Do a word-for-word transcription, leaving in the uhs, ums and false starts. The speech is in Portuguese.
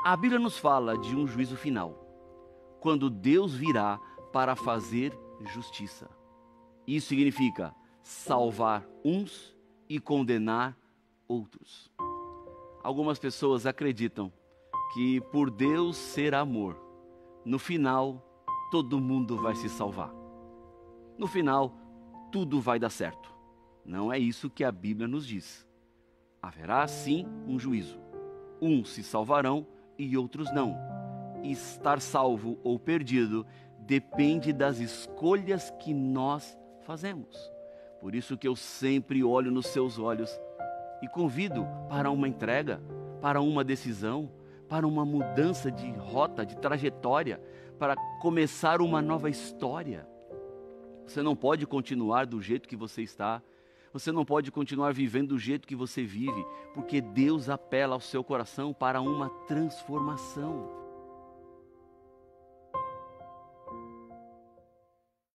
A Bíblia nos fala de um juízo final, quando Deus virá para fazer justiça. Isso significa salvar uns e condenar outros. Algumas pessoas acreditam que por Deus ser amor, no final todo mundo vai se salvar. No final tudo vai dar certo. Não é isso que a Bíblia nos diz. Haverá sim um juízo. Uns se salvarão e outros não. Estar salvo ou perdido depende das escolhas que nós fazemos. Por isso que eu sempre olho nos seus olhos e convido para uma entrega, para uma decisão, para uma mudança de rota, de trajetória, para começar uma nova história. Você não pode continuar do jeito que você está. Você não pode continuar vivendo do jeito que você vive, porque Deus apela ao seu coração para uma transformação.